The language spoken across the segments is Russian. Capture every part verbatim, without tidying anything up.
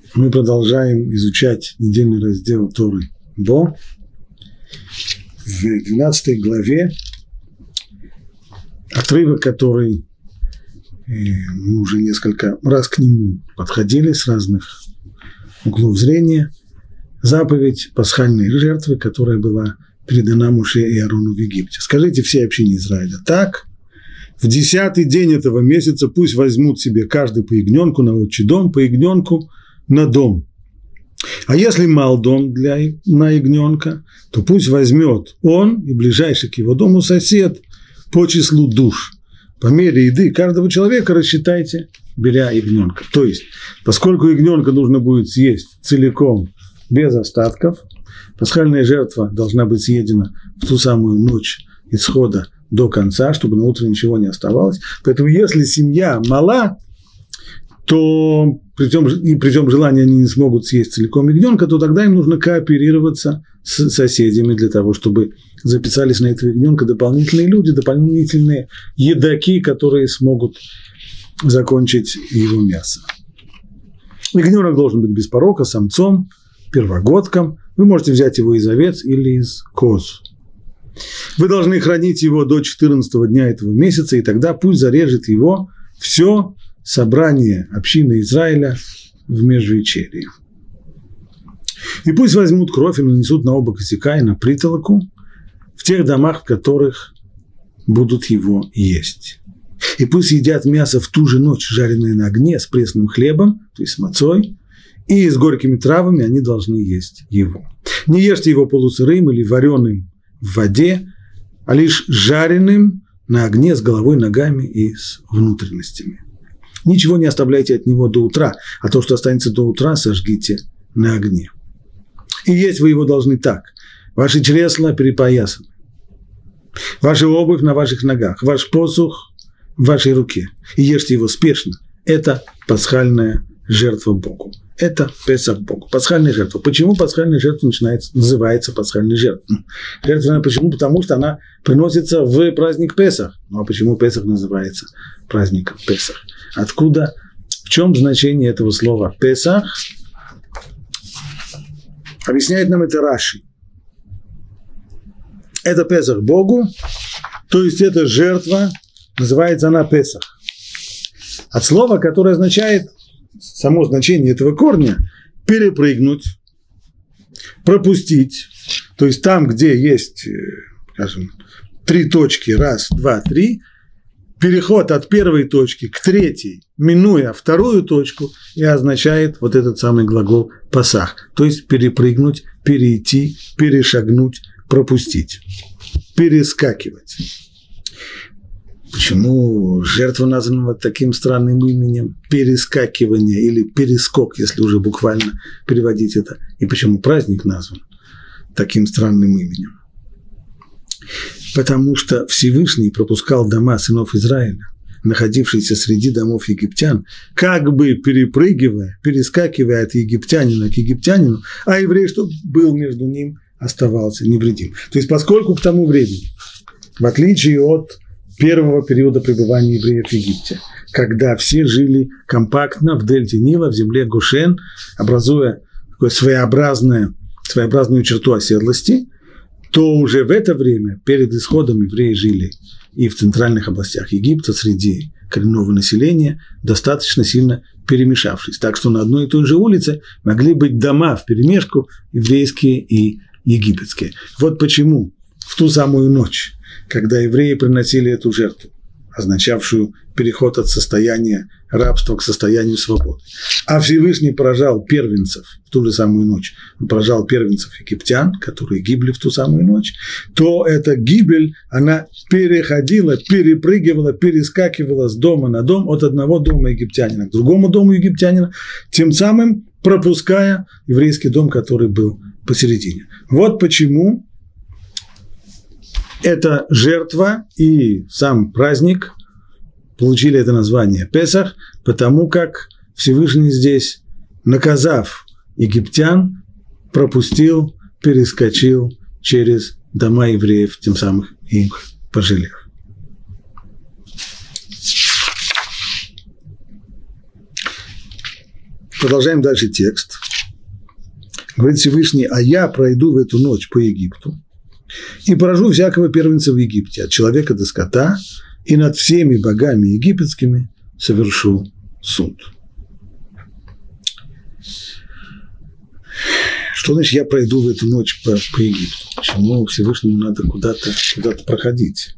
Мы продолжаем изучать недельный раздел Торы Бо. В двенадцатой главе отрывок, который мы уже несколько раз к нему подходили с разных углов зрения, заповедь пасхальной жертвы, которая была передана Моше и Аарону в Египте. Скажите всей общине Израиля так: в десятый день этого месяца пусть возьмут себе каждый по ягненку на отчий дом, по ягненку на дом. А если мал дом для, на ягненка, то пусть возьмет он и ближайший к его дому сосед по числу душ. По мере еды каждого человека рассчитайте, беря ягненка. То есть, поскольку ягненка нужно будет съесть целиком, без остатков, пасхальная жертва должна быть съедена в ту самую ночь исхода до конца, чтобы на утро ничего не оставалось. Поэтому если семья мала, то при том, и при том желании они не смогут съесть целиком ягненка, то тогда им нужно кооперироваться с соседями для того, чтобы записались на этого ягненка дополнительные люди, дополнительные едоки, которые смогут закончить его мясо. Ягненок должен быть без порока, самцом, первогодком. Вы можете взять его из овец или из коз. Вы должны хранить его до четырнадцатого дня этого месяца, и тогда пусть зарежет его все собрание общины Израиля в межвечерье. И пусть возьмут кровь и нанесут на оба косяка и на притолоку в тех домах, в которых будут его есть. И пусть едят мясо в ту же ночь, жареное на огне с пресным хлебом, то есть с мацой, и с горькими травами они должны есть его. Не ешьте его полусырым или вареным в воде, а лишь жареным на огне с головой, ногами и с внутренностями. Ничего не оставляйте от него до утра, а то, что останется до утра, сожгите на огне. И есть вы его должны так: ваши чресла перепоясаны, ваша обувь на ваших ногах, ваш посох в вашей руке. И ешьте его спешно. Это пасхальная жертва Богу. Это Песах Богу. Пасхальная жертва. Почему пасхальная жертва начинается, называется пасхальной жертвой? Жертва, почему? Потому что она приносится в праздник Песах. Ну а почему Песах называется праздником Песах? Откуда, в чем значение этого слова Песах? Объясняет нам это Раши. Это Песах Богу, то есть это жертва, называется она Песах. От слова, которое означает, само значение этого корня, перепрыгнуть, пропустить, то есть там, где есть, скажем, три точки, раз, два, три, переход от первой точки к третьей, минуя вторую точку, и означает вот этот самый глагол «пасах», то есть перепрыгнуть, перейти, перешагнуть, пропустить, перескакивать. Почему жертва названа вот таким странным именем перескакивание или перескок, если уже буквально переводить это? И почему праздник назван таким странным именем? Потому что Всевышний пропускал дома сынов Израиля, находившиеся среди домов египтян, как бы перепрыгивая, перескакивая от египтянина к египтянину, а еврей, что был между ним, оставался невредим. То есть поскольку к тому времени, в отличие от первого периода пребывания евреев в Египте, когда все жили компактно в дельте Нила, в земле Гошен, образуя такое своеобразное, своеобразную черту оседлости, то уже в это время, перед исходом, евреи жили и в центральных областях Египта, среди коренного населения, достаточно сильно перемешавшись. Так что на одной и той же улице могли быть дома вперемешку, еврейские и египетские. Вот почему в ту самую ночь, когда евреи приносили эту жертву, означавшую переход от состояния рабства к состоянию свободы, а Всевышний поражал первенцев в ту же самую ночь, он поражал первенцев египтян, которые гибли в ту самую ночь, то эта гибель, она переходила, перепрыгивала, перескакивала с дома на дом, от одного дома египтянина к другому дому египтянина, тем самым пропуская еврейский дом, который был посередине. Вот почему эта жертва и сам праздник получили это название Песах, потому как Всевышний здесь, наказав египтян, пропустил, перескочил через дома евреев, тем самым их пожалев. продолжаем дальше текст. Говорит Всевышний: а я пройду в эту ночь по Египту и поражу всякого первенца в Египте, от человека до скота, и над всеми богами египетскими совершу суд. Что значит я пройду в эту ночь по, по Египту? Почему Всевышнему надо куда-то, куда-то проходить?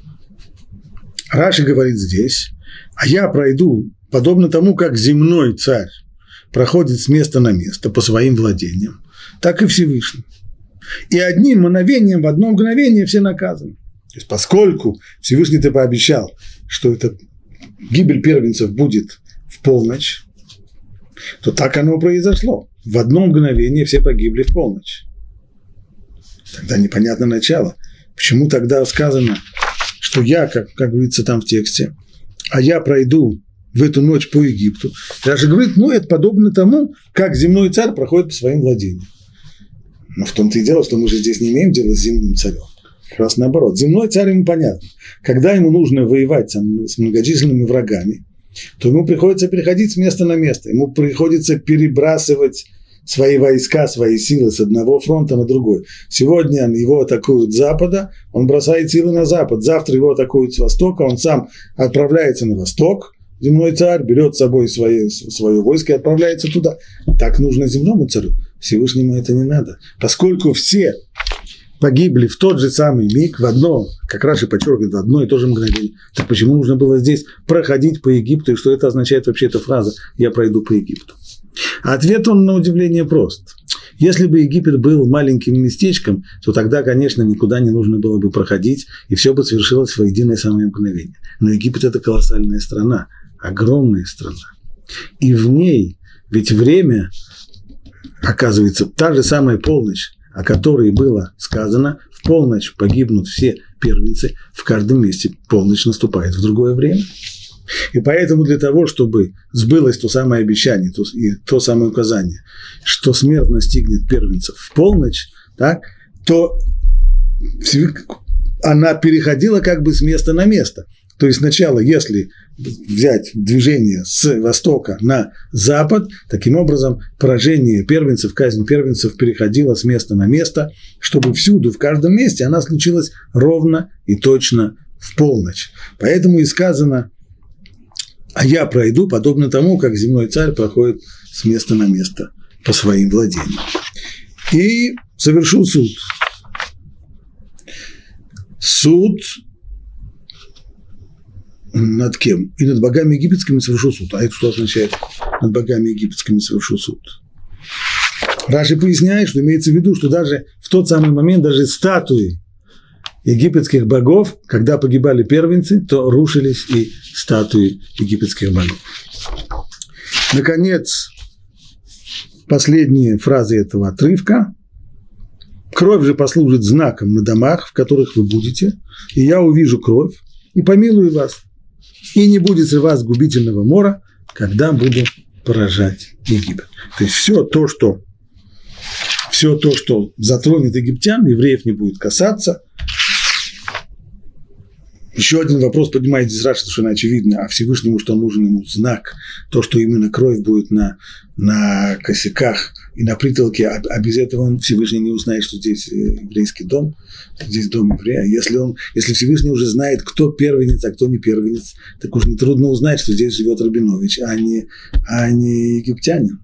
Раши говорит здесь: а я пройду подобно тому, как земной царь проходит с места на место по своим владениям, так и Всевышний. И одним мгновением, в одно мгновение все наказаны. То есть, поскольку Всевышний-то пообещал, что эта гибель первенцев будет в полночь, то так оно произошло. В одно мгновение все погибли в полночь. Тогда непонятно начало. Почему тогда сказано, что я, как, как говорится там в тексте, а я пройду в эту ночь по Египту. Даже говорит, ну, это подобно тому, как земной царь проходит по своим владениям. Но в том-то и дело, что мы же здесь не имеем дела с земным царем. Как раз наоборот. Земной царь ему понятно. Когда ему нужно воевать там, с многочисленными врагами, то ему приходится переходить с места на место. Ему приходится перебрасывать свои войска, свои силы с одного фронта на другой. Сегодня его атакуют с запада, он бросает силы на запад. Завтра его атакуют с востока, он сам отправляется на восток. Земной царь берет с собой свои, свое войско и отправляется туда. Так нужно земному царю. Всевышнему это не надо. Поскольку все погибли в тот же самый миг, в одно, как Раши подчеркивает, в одно и то же мгновение, так почему нужно было здесь проходить по Египту? И что это означает вообще эта фраза «я пройду по Египту»? Ответ он на удивление прост. Если бы Египет был маленьким местечком, то тогда, конечно, никуда не нужно было бы проходить, и все бы свершилось в единое самое мгновение. Но Египет – это колоссальная страна, огромная страна. И в ней, ведь время, оказывается, та же самая полночь, о которой было сказано, в полночь погибнут все первенцы, в каждом месте полночь наступает в другое время. И поэтому для того, чтобы сбылось то самое обещание, то, и то самое указание, что смерть настигнет первенцев в полночь, так, то она переходила как бы с места на место. То есть сначала, если взять движение с востока на запад, таким образом поражение первенцев, казнь первенцев переходила с места на место, чтобы всюду, в каждом месте она случилась ровно и точно в полночь. Поэтому и сказано: а я пройду подобно тому, как земной царь проходит с места на место по своим владениям. И совершу суд. Суд над кем? И над богами египетскими совершу суд. А это что означает? Над богами египетскими совершу суд. Раши поясняет, что имеется в виду, что даже в тот самый момент даже статуи египетских богов, когда погибали первенцы, то рушились и статуи египетских богов. Наконец, последние фразы этого отрывка. Кровь же послужит знаком на домах, в которых вы будете, и я увижу кровь и помилую вас. И не будет у вас губительного мора, когда буду поражать Египет. То есть все то, что, все то, что затронет египтян, евреев не будет касаться. Еще один вопрос поднимает здесь Раши, что очевидно, а Всевышнему, что нужен ему знак, то, что именно кровь будет на, на косяках и на притолке, а, а без этого он Всевышний не узнает, что здесь еврейский дом, здесь дом еврея. Если, он, если Всевышний уже знает, кто первенец, а кто не первенец, так уж нетрудно узнать, что здесь живет Рабинович, а не, а не египтянин.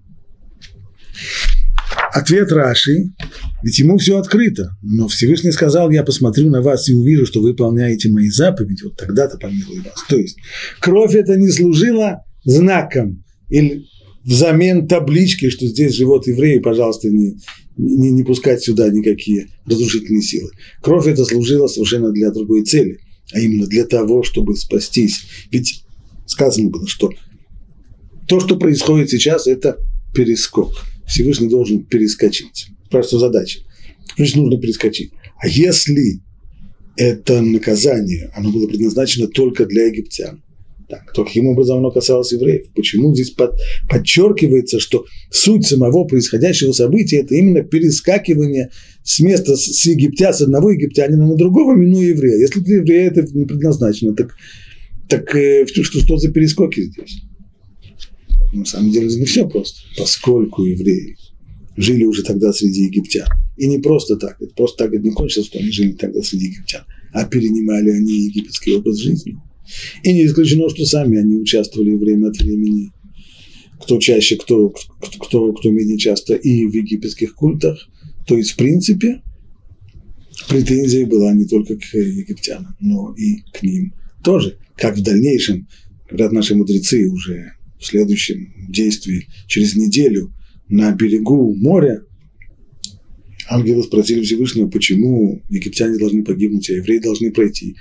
Ответ Раши, ведь ему все открыто, но Всевышний сказал: я посмотрю на вас и увижу, что вы выполняете мои заповеди, вот тогда-то помилую вас. То есть кровь это не служила знаком или взамен таблички, что здесь живут евреи, пожалуйста, не, не, не пускать сюда никакие разрушительные силы. Кровь это служила совершенно для другой цели, а именно для того, чтобы спастись. Ведь сказано было, что то, что происходит сейчас, это перескок. Всевышний должен перескочить. Просто задача. Значит, нужно перескочить. А если это наказание, оно было предназначено только для египтян, так, то каким образом оно касалось евреев? Почему здесь под, подчеркивается, что суть самого происходящего события – это именно перескакивание с места с, с египтян, с одного египтянина на другого, минуя еврея? Если для еврея это не предназначено, так, так э, что, что за перескоки здесь? На самом деле не все просто, поскольку евреи жили уже тогда среди египтян. И не просто так, это просто так это не кончилось, что они жили тогда среди египтян, а перенимали они египетский образ жизни. И не исключено, что сами они участвовали время от времени, кто чаще, кто, кто, кто, кто менее часто, и в египетских культах. То есть, в принципе, претензия была не только к египтянам, но и к ним тоже. Как в дальнейшем, говорят наши мудрецы уже в следующем действии, через неделю, на берегу моря, ангелы спросили Всевышнего, почему египтяне должны погибнуть, а евреи должны пройти.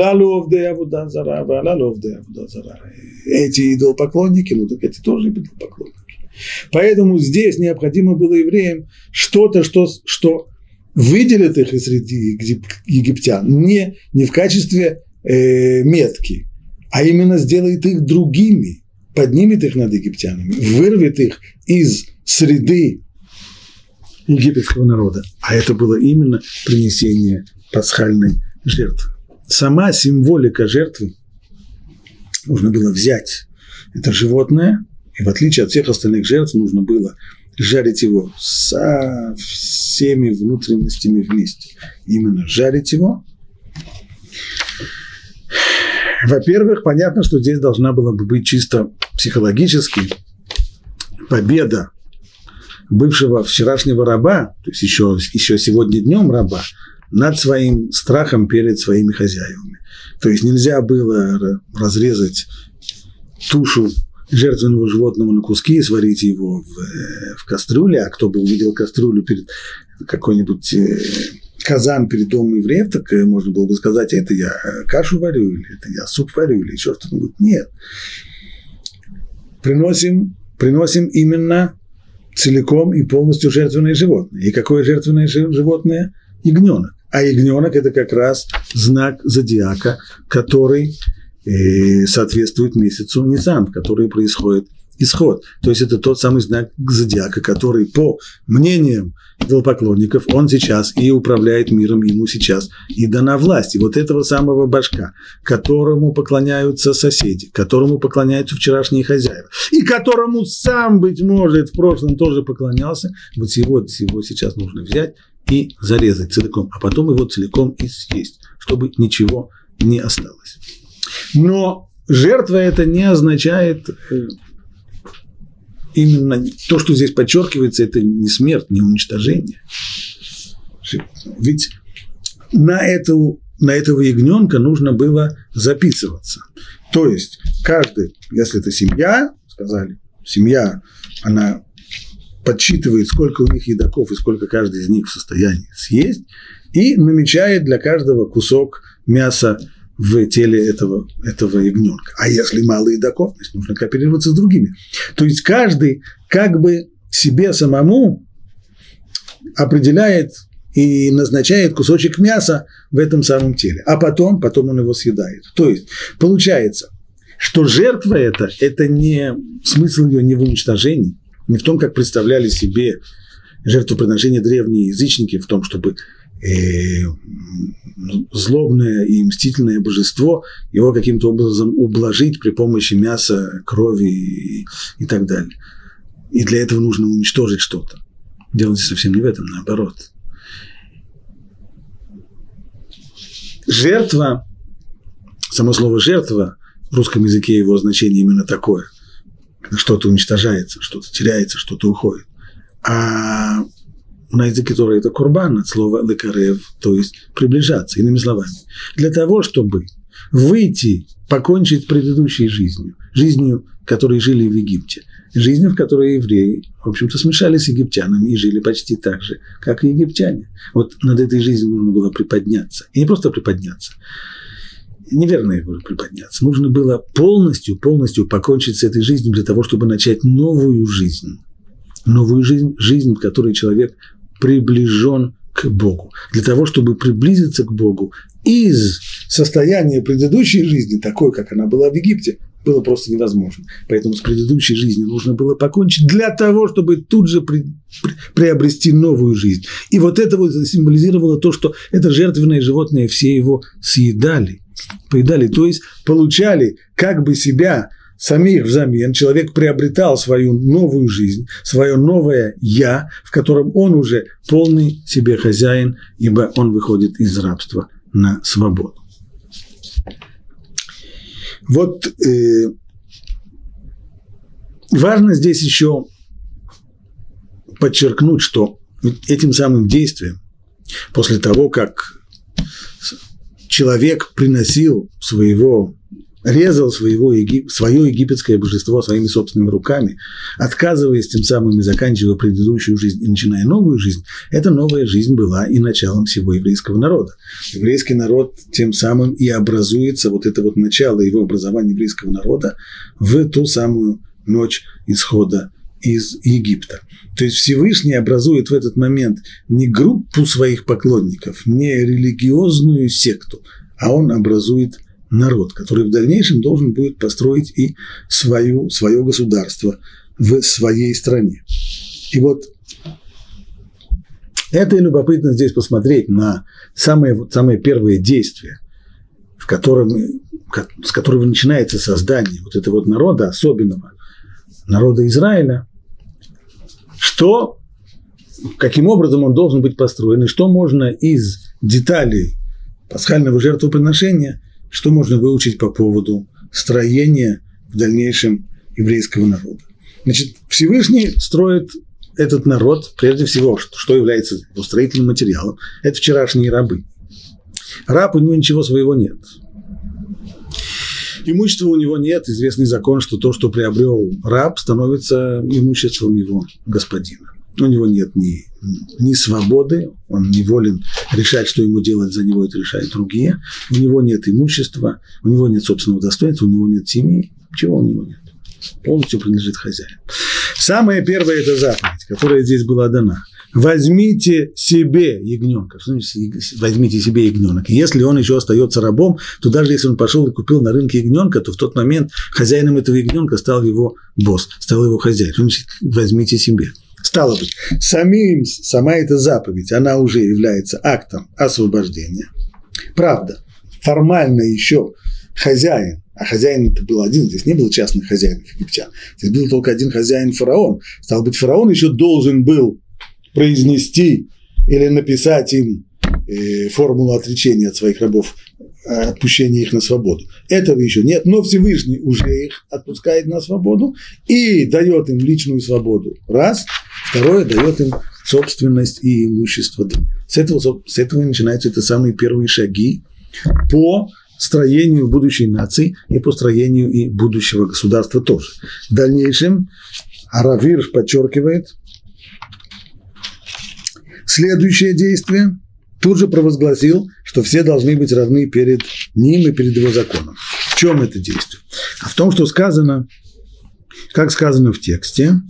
Эти идолопоклонники, ну так эти тоже идолопоклонники. Поэтому здесь необходимо было евреям что-то, что, что выделит их из среди египтян, не, не в качестве э, метки, а именно сделает их другими, поднимет их над египтянами, вырвет их из среды египетского народа. А это было именно принесение пасхальной жертвы. Сама символика жертвы нужно было взять это животное, и в отличие от всех остальных жертв нужно было жарить его со всеми внутренностями вместе. Именно жарить его. Во-первых, понятно, что здесь должна была бы быть чисто психологически победа бывшего вчерашнего раба, то есть еще, еще сегодня днем раба, над своим страхом перед своими хозяевами. То есть нельзя было разрезать тушу жертвенного животного на куски и сварить его в, в кастрюле, а кто бы увидел кастрюлю перед какой-нибудь казан перед домом евреев, так можно было бы сказать, это я кашу варю, или это я суп варю, или еще что-нибудь. Нет. Приносим, приносим именно целиком и полностью жертвенное животное. И какое жертвенное животное? Ягненок. А ягненок – это как раз знак зодиака, который э, соответствует месяцу Нисан, в который происходит исход. То есть это тот самый знак зодиака, который, по мнениям идолопоклонников, он сейчас и управляет миром, ему сейчас и дана власть. И вот этого самого башка, которому поклоняются соседи, которому поклоняются вчерашние хозяева, и которому сам, быть может, в прошлом тоже поклонялся, вот его, его сейчас нужно взять и зарезать целиком, а потом его целиком и съесть, чтобы ничего не осталось. Но жертва это не означает... Именно то, что здесь подчеркивается, это не смерть, не уничтожение. Ведь на, эту, на этого ягненка нужно было записываться. То есть каждый, если это семья, сказали, семья, она подсчитывает, сколько у них едоков и сколько каждый из них в состоянии съесть, и намечает для каждого кусок мяса в теле этого, этого ягненка. А если мало едоков, значит, нужно кооперироваться с другими. То есть каждый как бы себе самому определяет и назначает кусочек мяса в этом самом теле. А потом, потом он его съедает. То есть получается, что жертва это, это не смысл ее не в уничтожении, не в том, как представляли себе жертвоприношения древние язычники, в том, чтобы э, злобное и мстительное божество его каким-то образом ублажить при помощи мяса, крови и, и так далее. И для этого нужно уничтожить что-то. Дело совсем не в этом, наоборот. Жертва, само слово «жертва», в русском языке его значение именно такое. Когда что-то уничтожается, что-то теряется, что-то уходит. А на языке Торы это курбан, от слова лекарев, то есть приближаться, иными словами. Для того, чтобы выйти, покончить с предыдущей жизнью, жизнью, которой жили в Египте, жизнью, в которой евреи, в общем-то, смешались с египтянами и жили почти так же, как и египтяне. Вот над этой жизнью нужно было приподняться. И не просто приподняться, неверно я говорю приподняться, нужно было полностью, полностью покончить с этой жизнью для того, чтобы начать новую жизнь. Новую жизнь, жизнь, в которой человек приближен к Богу. Для того, чтобы приблизиться к Богу из состояния предыдущей жизни, такой, как она была в Египте, было просто невозможно. Поэтому с предыдущей жизнью нужно было покончить для того, чтобы тут же при, при, приобрести новую жизнь. И вот это вот символизировало то, что это жертвенное животное, все его съедали, поедали, то есть получали как бы себя самих взамен, человек приобретал свою новую жизнь, свое новое «я», в котором он уже полный себе хозяин, ибо он выходит из рабства на свободу. Вот э, важно здесь еще подчеркнуть, что этим самым действием, после того, как человек приносил своего, резал своего, свое египетское божество своими собственными руками, отказываясь тем самым и заканчивая предыдущую жизнь и начиная новую жизнь, эта новая жизнь была и началом всего еврейского народа. Еврейский народ тем самым и образуется, вот это вот начало его образования еврейского народа в ту самую ночь исхода из Египта. То есть Всевышний образует в этот момент не группу своих поклонников, не религиозную секту, а он образует народ, который в дальнейшем должен будет построить и свою, свое государство в своей стране. И вот это и любопытно здесь посмотреть на самое, самое первое действие, в котором, с которого начинается создание вот этого вот народа особенного, народа Израиля, что, каким образом он должен быть построен, и что можно из деталей пасхального жертвоприношения, что можно выучить по поводу строения в дальнейшем еврейского народа. Значит, Всевышний строит этот народ, прежде всего, что является его строительным материалом, это вчерашние рабы. Раб, у него ничего своего нет. Имущества у него нет, известный закон, что то, что приобрел раб, становится имуществом его господина. У него нет ни, ни свободы, он не волен решать, что ему делать, за него это решают другие. У него нет имущества, у него нет собственного достоинства, у него нет семьи, ничего у него нет. Полностью принадлежит хозяину. Самая первая – это заповедь, которая здесь была дана. Возьмите себе ягненка. Что значит возьмите себе ягненок? Если он еще остается рабом, то даже если он пошел и купил на рынке ягненка, то в тот момент хозяином этого ягненка стал его босс, стал его хозяин. Что значит возьмите себе? Стало быть, самим, сама эта заповедь, она уже является актом освобождения. Правда, формально еще хозяин, а хозяин это был один, здесь не было частных хозяинов египтян, здесь был только один хозяин фараон. Стало быть, фараон еще должен был произнести или написать им э, формулу отречения от своих рабов, отпущения их на свободу. Этого еще нет, но Всевышний уже их отпускает на свободу и дает им личную свободу. Раз. Второе, дает им собственность и имущество. С этого, с этого начинаются это самые первые шаги по строению будущей нации и по строению и будущего государства тоже. В дальнейшем Аравирш подчеркивает следующее действие. Тут же провозгласил, что все должны быть равны перед ним и перед его законом. В чем это действие? А в том, что сказано, как сказано в тексте,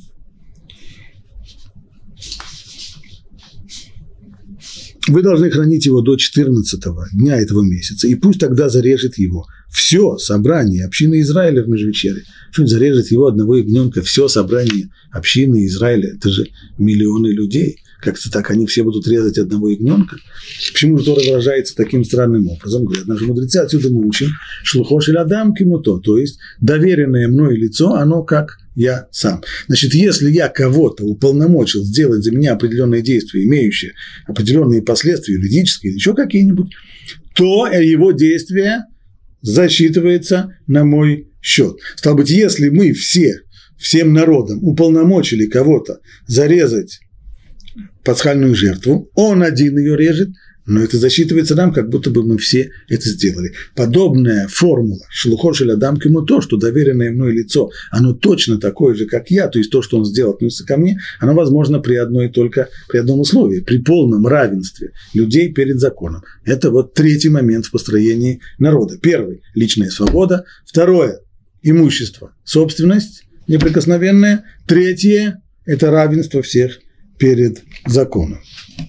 вы должны хранить его до четырнадцатого дня этого месяца, и пусть тогда зарежет его все собрание общины Израиля в межвечерье. Что-нибудь зарежет его одного ягненка, все собрание общины Израиля, это же миллионы людей. Как-то так они все будут резать одного ягненка. Почему же Тора выражается таким странным образом? Говорят наши мудрецы, отсюда мы учим шлухо шель адам кимуто, то есть доверенное мной лицо, оно как я сам. Значит, если я кого-то уполномочил сделать за меня определенные действия, имеющие определенные последствия, юридические или еще какие-нибудь, то его действие засчитывается на мой счет. Стало быть, если мы все, всем народом уполномочили кого-то зарезать пасхальную жертву, он один ее режет, но это засчитывается нам, как будто бы мы все это сделали. Подобная формула шлухо шель адам кимуто, что доверенное мной лицо, оно точно такое же, как я, то есть то, что он сделал, относится ко мне, оно возможно при одной только, при одном условии, при полном равенстве людей перед законом. Это вот третий момент в построении народа. Первый – личная свобода. Второе – имущество, собственность неприкосновенная. Третье – это равенство всех перед законом.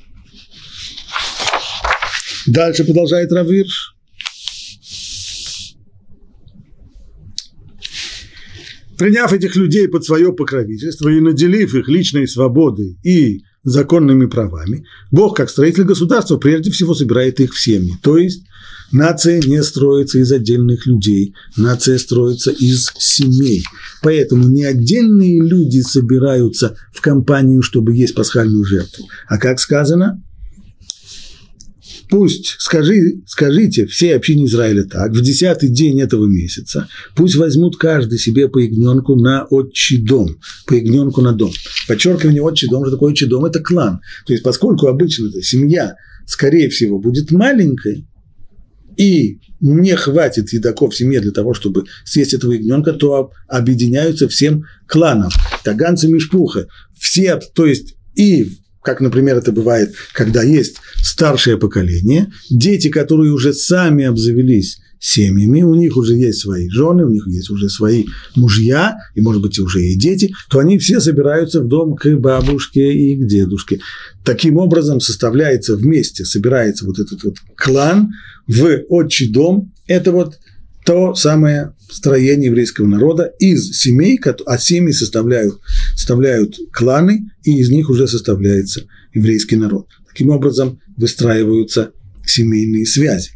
Дальше продолжает Рав Ирш. Приняв этих людей под свое покровительство и наделив их личной свободой и законными правами, Бог, как строитель государства, прежде всего собирает их в семьи. То есть нация не строится из отдельных людей, нация строится из семей. Поэтому не отдельные люди собираются в компанию, чтобы есть пасхальную жертву, а, как сказано, пусть, скажи, скажите всей общине Израиля так, в десятый день этого месяца, пусть возьмут каждый себе по ягненку на отчий дом, по ягненку на дом. Подчеркивание, отчий дом, что такое отчий дом? Это клан. То есть, поскольку обычно эта семья, скорее всего, будет маленькой, и не хватит едоков в семье для того, чтобы съесть этого ягненка, то объединяются всем кланом. Таганцы Мишпуха. Все, то есть, и как, например, это бывает, когда есть старшее поколение, дети, которые уже сами обзавелись семьями, у них уже есть свои жены, у них есть уже свои мужья, и, может быть, уже и дети, то они все собираются в дом к бабушке и к дедушке. Таким образом составляется вместе, собирается вот этот вот клан в отчий дом. Это вот то самое строение еврейского народа из семей, а семьи составляют, составляют кланы, и из них уже составляется еврейский народ. Таким образом выстраиваются семейные связи.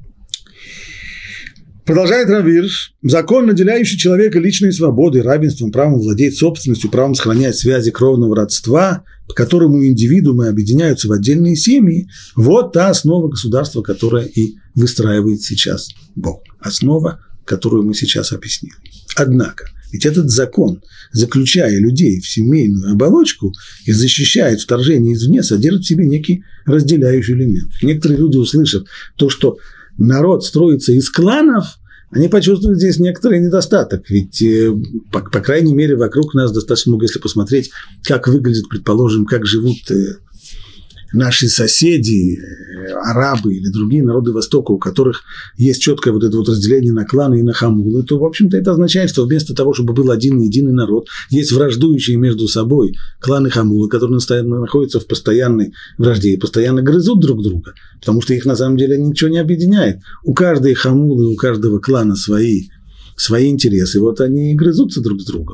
Продолжает Рав Ирш, закон, наделяющий человека личной свободой, равенством, правом владеть собственностью, правом сохранять связи кровного родства, по которому индивидуумы объединяются в отдельные семьи, вот та основа государства, которая и выстраивает сейчас Бог. Основа, которую мы сейчас объяснили. Однако, ведь этот закон, заключая людей в семейную оболочку и защищает вторжение извне, содержит в себе некий разделяющий элемент. Некоторые люди, услышав то, что народ строится из кланов, они почувствуют здесь некоторый недостаток, ведь, по, по крайней мере, вокруг нас достаточно много, если посмотреть, как выглядит, предположим, как живут наши соседи, арабы или другие народы Востока, у которых есть четкое вот это вот разделение на кланы и на хамулы, то, в общем-то, это означает, что вместо того, чтобы был один единый народ, есть враждующие между собой кланы хамулы, которые находятся в постоянной вражде и постоянно грызут друг друга, потому что их на самом деле ничего не объединяет. У каждой хамулы, у каждого клана свои, свои интересы, вот они и грызутся друг с другом.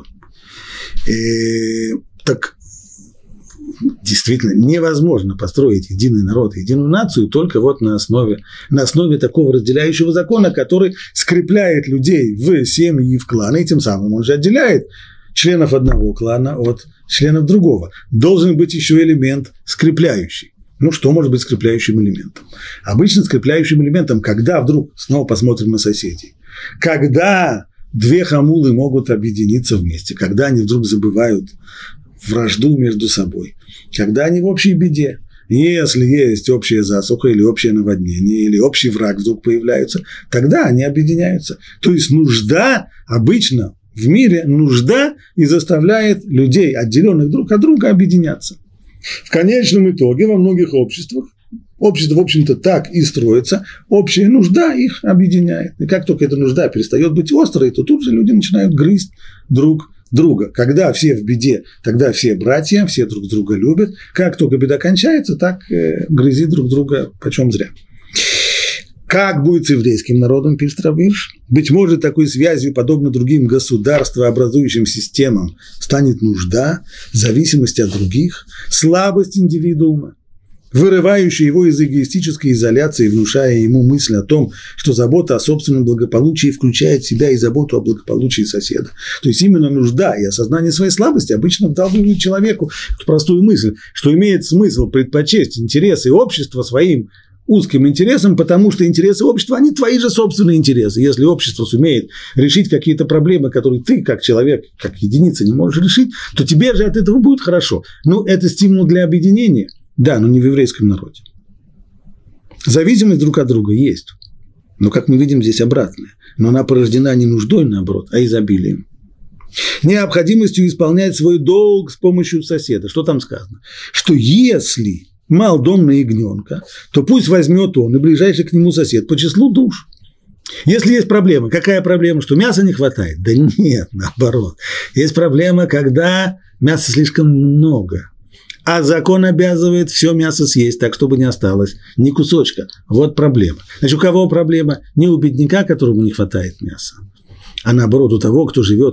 И, так действительно невозможно построить единый народ, единую нацию только вот на основе, на основе такого разделяющего закона, который скрепляет людей в семьи и в кланы, и тем самым он же отделяет членов одного клана от членов другого. Должен быть еще элемент скрепляющий. Ну, что может быть скрепляющим элементом? Обычно скрепляющим элементом, когда вдруг, снова посмотрим на соседей, когда две хамулы могут объединиться вместе, когда они вдруг забывают вражду между собой, когда они в общей беде. Если есть общая засуха или общее наводнение, или общий враг вдруг появляется, тогда они объединяются. То есть нужда обычно в мире, нужда и заставляет людей, отделенных друг от друга, объединяться. В конечном итоге во многих обществах, общество, в общем-то, так и строится, общая нужда их объединяет. И как только эта нужда перестает быть острой, то тут же люди начинают грызть друг друга. Когда все в беде, тогда все братья, все друг друга любят. Как только беда кончается, так э, грызи друг друга почем зря. Как будет с еврейским народом, пишет Рав Ирш? Быть может, такой связью, подобно другим государствообразующим системам, станет нужда, зависимость от других, слабость индивидуума, вырывающая его из эгоистической изоляции, внушая ему мысль о том, что забота о собственном благополучии включает в себя и заботу о благополучии соседа. То есть именно нужда и осознание своей слабости обычно вдалбливают человеку эту простую мысль, что имеет смысл предпочесть интересы общества своим узким интересам, потому что интересы общества, они твои же собственные интересы. Если общество сумеет решить какие-то проблемы, которые ты, как человек, как единица, не можешь решить, то тебе же от этого будет хорошо. Ну, это стимул для объединения. Да, но не в еврейском народе. Зависимость друг от друга есть. Но, как мы видим, здесь обратная. Но она порождена не нуждой, наоборот, а изобилием. Необходимостью исполнять свой долг с помощью соседа. Что там сказано? Что если мал дом на ягненка, то пусть возьмет он и ближайший к нему сосед по числу душ. Если есть проблема, какая проблема? Что мяса не хватает? Да нет, наоборот. Есть проблема, когда мяса слишком много. А закон обязывает все мясо съесть, так, чтобы не осталось ни кусочка. Вот проблема. Значит, у кого проблема? Не у бедняка, которому не хватает мяса, а наоборот у того, кто живет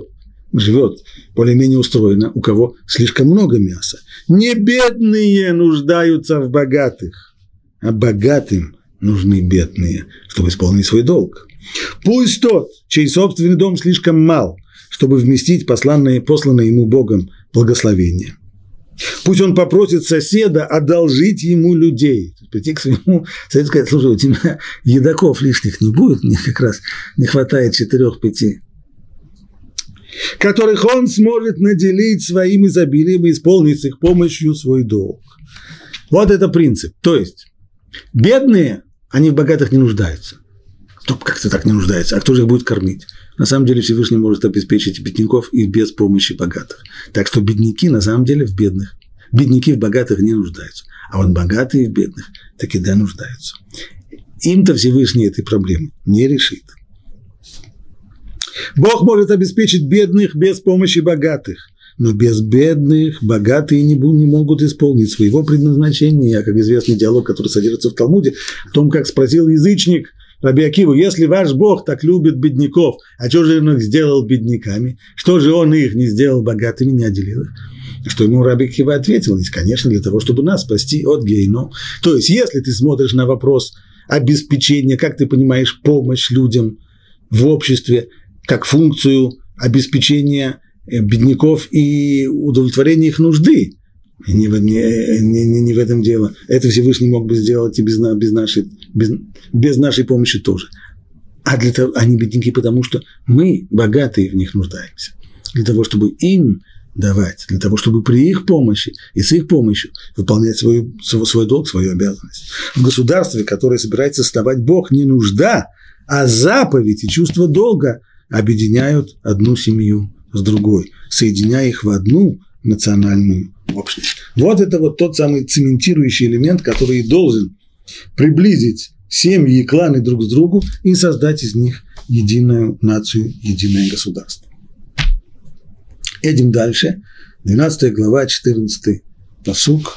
живет более-менее устроено, у кого слишком много мяса. Не бедные нуждаются в богатых, а богатым нужны бедные, чтобы исполнить свой долг. Пусть тот, чей собственный дом слишком мал, чтобы вместить посланное, посланное ему Богом благословение. Пусть он попросит соседа одолжить ему людей. Прийти к своему соседу и сказать: слушай, у тебя едоков лишних не будет, мне как раз не хватает четырех-пяти, которых он сможет наделить своим изобилием и исполнить с их помощью свой долг. Вот это принцип. То есть бедные, они в богатых не нуждаются. Кто как-то так не нуждается, а кто же их будет кормить? На самом деле Всевышний может обеспечить бедняков и без помощи богатых. Так что бедняки на самом деле в бедных. Бедняки в богатых не нуждаются. А вот богатые в бедных таки да нуждаются. Им-то Всевышний этой проблемы не решит. Бог может обеспечить бедных без помощи богатых. Но без бедных богатые не, не могут исполнить своего предназначения. Как известный диалог, который содержится в Талмуде, о том, как спросил язычник Раби Акиву: если ваш Бог так любит бедняков, а что же он их сделал бедняками? Что же он их не сделал богатыми, не отделил их? Что ему Раби Акива ответил: ведь, конечно, для того, чтобы нас спасти от гейно. То есть, если ты смотришь на вопрос обеспечения, как ты понимаешь, помощь людям в обществе, как функцию обеспечения бедняков и удовлетворения их нужды, Не в, не, не, не в этом дело. Это Всевышний мог бы сделать и без, без, нашей, без, без нашей помощи тоже. А для того, они бедняки, потому что мы, богатые, в них нуждаемся. Для того, чтобы им давать, для того, чтобы при их помощи и с их помощью выполнять свою, свой, свой долг, свою обязанность. В государстве, которое собирается создавать Бог, не нужда, а заповедь и чувство долга объединяют одну семью с другой, соединяя их в одну национальную общность. Вот это вот тот самый цементирующий элемент, который и должен приблизить семьи и кланы друг к другу и создать из них единую нацию, единое государство. Идем дальше. двенадцатая глава, четырнадцатый пасук.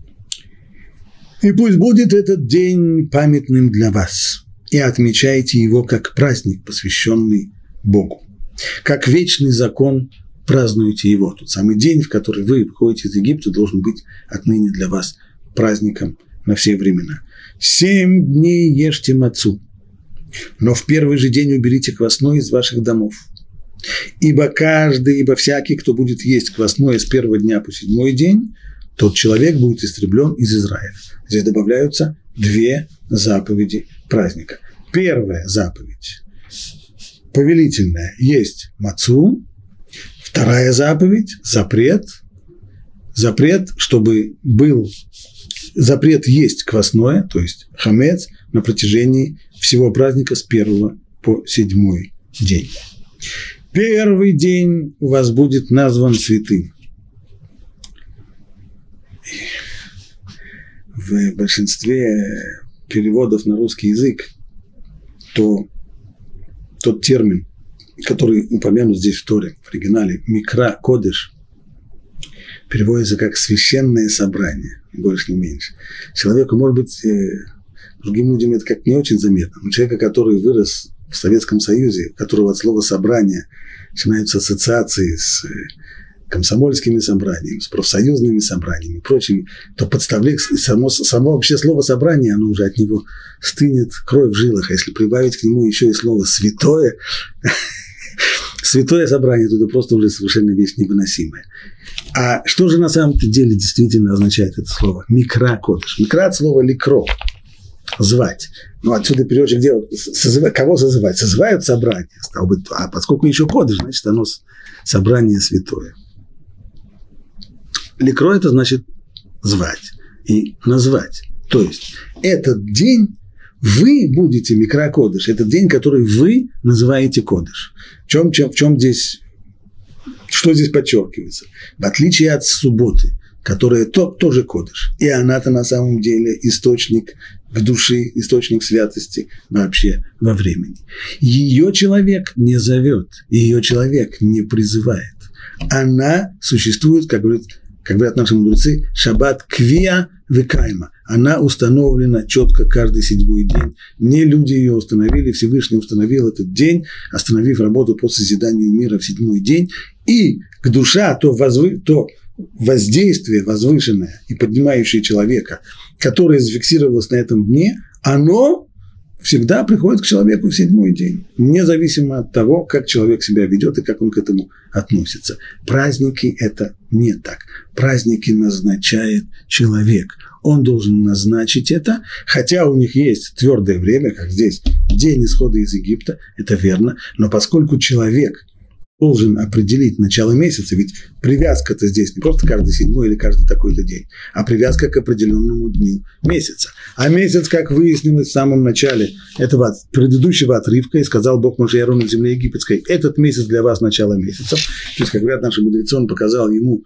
«И пусть будет этот день памятным для вас, и отмечайте его как праздник, посвященный Богу, как вечный закон празднуйте его». Тот самый день, в который вы выходите из Египта, должен быть отныне для вас праздником на все времена. Семь дней ешьте мацу, но в первый же день уберите квасное из ваших домов. Ибо каждый, ибо всякий, кто будет есть квасное с первого дня по седьмой день, тот человек будет истреблен из Израиля. Здесь добавляются две заповеди праздника. Первая заповедь повелительная – есть мацу. Вторая заповедь – запрет. Запрет, чтобы был запрет есть квасное, то есть хамец, на протяжении всего праздника с первого по седьмой день. Первый день у вас будет назван святым. В большинстве переводов на русский язык то тот термин, который упомянут здесь в Торе, в оригинале, микра кодеш, переводится как священное собрание, ни больше, ни меньше. Человеку, может быть, другим людям это как не очень заметно, но человека, который вырос в Советском Союзе, у которого от слова «собрание» начинаются ассоциации с комсомольскими собраниями, с профсоюзными собраниями и прочими, то подставлять само, само вообще слово «собрание», оно уже от него стынет кровь в жилах. А если прибавить к нему еще и слово «святое», святое собрание, то это просто уже совершенно вещь невыносимая. А что же на самом-то деле действительно означает это слово? Микра кодеш. Микра от слова ликро. Звать. Ну, отсюда переводчик делает, созыва, кого созывать? Созывают собрание, стало быть, а поскольку еще кодеш, значит, оно собрание святое. Ликро – это значит звать и назвать. То есть, этот день вы будете микра кодеш, этот день, который вы называете кодеш. В чем, чем, в чем здесь, что здесь подчеркивается? В отличие от субботы, которая то, тоже кодеш, и она-то на самом деле источник к души, источник святости вообще во времени. Ее человек не зовет, ее человек не призывает. Она существует, как говорят, как говорят наши мудрецы, шаббат квия векайма. она установлена четко каждый седьмой день. Не люди ее установили, Всевышний установил этот день, остановив работу по созиданию мира в седьмой день. И к душа, то, возвы, то воздействие возвышенное и поднимающее человека, которое зафиксировалось на этом дне, оно всегда приходит к человеку в седьмой день, независимо от того, как человек себя ведет и как он к этому относится. Праздники – это не так. Праздники назначает человек. Он должен назначить это, хотя у них есть твердое время, как здесь, день исхода из Египта, это верно, но поскольку человек должен определить начало месяца, ведь привязка-то здесь не просто каждый седьмой или каждый такой-то день, а привязка к определенному дню месяца. А месяц, как выяснилось в самом начале этого предыдущего отрывка, и сказал Бог Моше и Аарону на земле египетской, этот месяц для вас начало месяца. То есть, как говорят наши мудрецы, он показал ему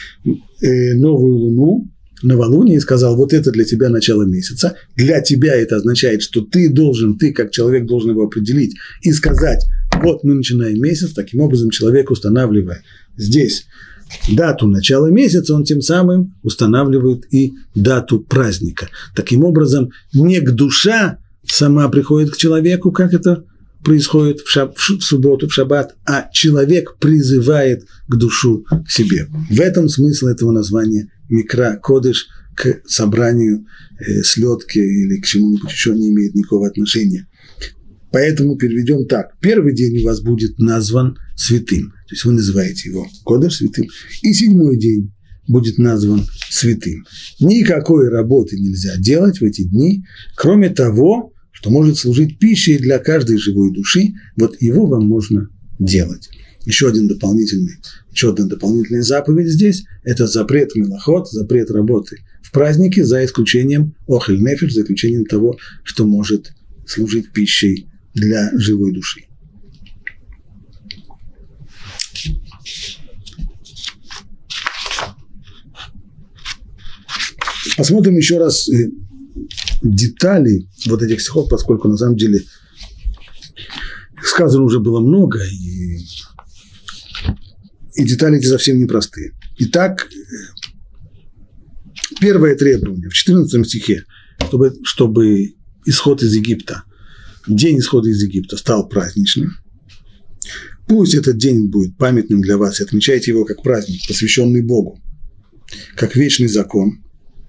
э, новую луну, новолуние, и сказал, вот это для тебя начало месяца. Для тебя это означает, что ты должен, ты как человек должен его определить и сказать, вот мы начинаем месяц. Таким образом, человек, устанавливая здесь дату начала месяца, он тем самым устанавливает и дату праздника. Таким образом, не к душа сама приходит к человеку, как это происходит в, шаб, в субботу, в шаббат, а человек призывает к душу к себе. В этом смысл этого названия Микра Кодеш к собранию, э, слетке или к чему-нибудь еще не имеет никакого отношения. Поэтому переведем так. Первый день у вас будет назван святым. То есть вы называете его Кодеш святым. И седьмой день будет назван святым. Никакой работы нельзя делать в эти дни, кроме того, что может служить пищей для каждой живой души. Вот его вам можно делать. Еще один дополнительный, еще одна дополнительная заповедь здесь – это запрет мелахот, запрет работы в празднике, за исключением охель нефеш, за исключением того, что может служить пищей для живой души. Посмотрим еще раз детали вот этих стихов, поскольку на самом деле сказано уже было много, и, и детали эти совсем непростые. Итак, первое требование в четырнадцатом стихе, чтобы, чтобы исход из Египта, день исхода из Египта стал праздничным. Пусть этот день будет памятным для вас, и отмечайте его как праздник, посвященный Богу, как вечный закон.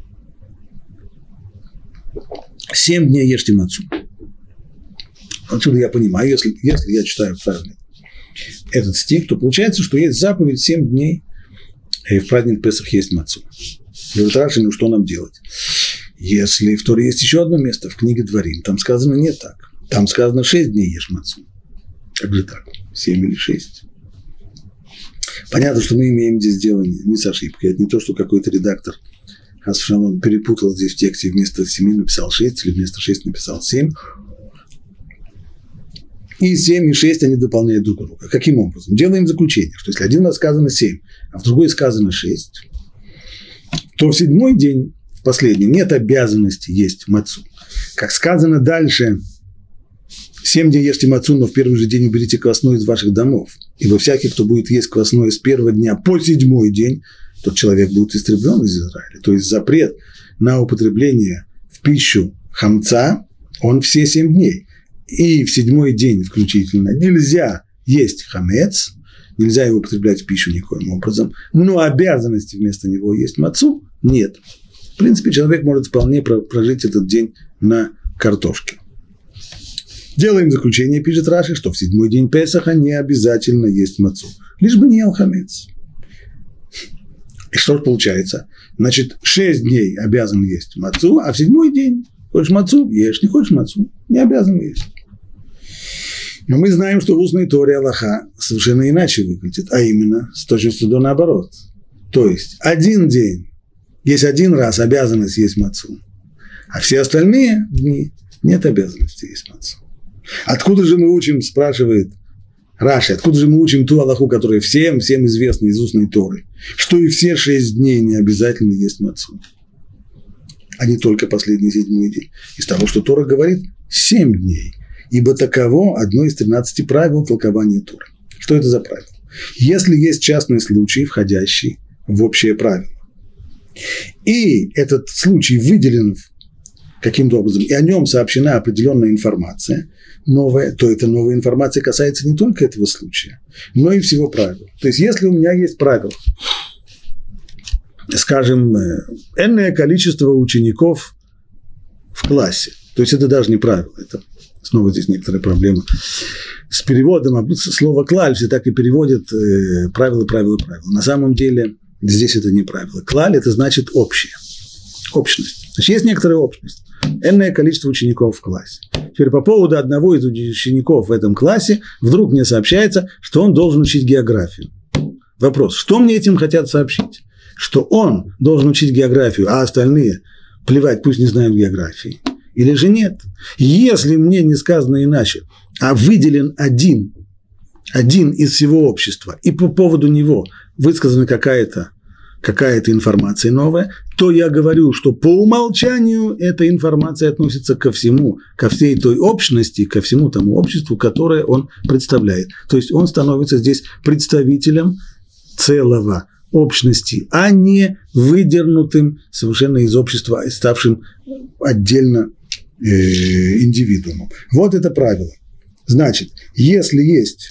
Семь дней ешьте мацу. Отсюда я понимаю, если, если я читаю правильно этот стих, то получается, что есть заповедь семь дней, и в праздник Песах есть мацу. Говорит Раши, ну что нам делать? Если в Торе есть еще одно место, в книге Дворим, там сказано не так. Там сказано шесть дней ешь мацу. Как же так? Семь или шесть? Понятно, что мы имеем здесь дело не с ошибкой. Это не то, что какой-то редактор Хас-Шалом перепутал здесь в тексте, вместо семи написал шесть, или вместо шести написал семь. И семь и шесть они дополняют друг друга. Каким образом? Делаем заключение, что если один раз сказано семь, а в другой сказано шесть, то в седьмой день, в последнем, нет обязанности есть мацу. Как сказано дальше, семь дней ешьте мацу, но в первый же день уберите квасное из ваших домов. Ибо всякий, кто будет есть квасное с первого дня по седьмой день, тот человек будет истреблен из Израиля. То есть запрет на употребление в пищу хамца, он все семь дней. И в седьмой день включительно нельзя есть хамец, нельзя его употреблять в пищу никоим образом, но обязанности вместо него есть мацу нет. В принципе, человек может вполне прожить этот день на картошке. Делаем заключение, пишет Раши, что в седьмой день Песаха не обязательно есть мацу, лишь бы не ел хамец. И что же получается? Значит, шесть дней обязан есть мацу, а в седьмой день хочешь мацу – ешь, не хочешь мацу – не обязан есть. Но мы знаем, что в устной Торе Алаха совершенно иначе выглядит, а именно с точностью до наоборот. То есть, один день, есть один раз обязанность есть мацу, а все остальные дни нет обязанности есть мацу. Откуда же мы учим, спрашивает Раши, откуда же мы учим ту Алаху, которая всем, всем известна из устной Торы, что и все шесть дней не обязательно есть мацу, а не только последний седьмой день. Из того, что Тора говорит, семь дней, ибо таково одно из тринадцати правил толкования Торы. Что это за правило? Если есть частный случай, входящий в общее правило, и этот случай выделен каким-то образом, и о нем сообщена определенная информация новая, то эта новая информация касается не только этого случая, но и всего правила. То есть, если у меня есть правило, скажем, энное количество учеников в классе, то есть это даже не правило, это снова здесь некоторая проблема с переводом, слово «клаль» все так и переводят правило, правило, правило. На самом деле здесь это не правило. «Клаль» – это значит общее, общность. Значит, есть некоторая общность. Энное количество учеников в классе. Теперь по поводу одного из учеников в этом классе вдруг мне сообщается, что он должен учить географию. Вопрос, что мне этим хотят сообщить? Что он должен учить географию, а остальные плевать, пусть не знают географии. Или же нет? Если мне не сказано иначе, а выделен один, один из всего общества, и по поводу него высказана какая-то какая-то информация новая, то я говорю, что по умолчанию эта информация относится ко всему, ко всей той общности, ко всему тому обществу, которое он представляет. То есть он становится здесь представителем целого общности, а не выдернутым совершенно из общества, ставшим отдельно э, индивидуумом. Вот это правило. Значит, если есть,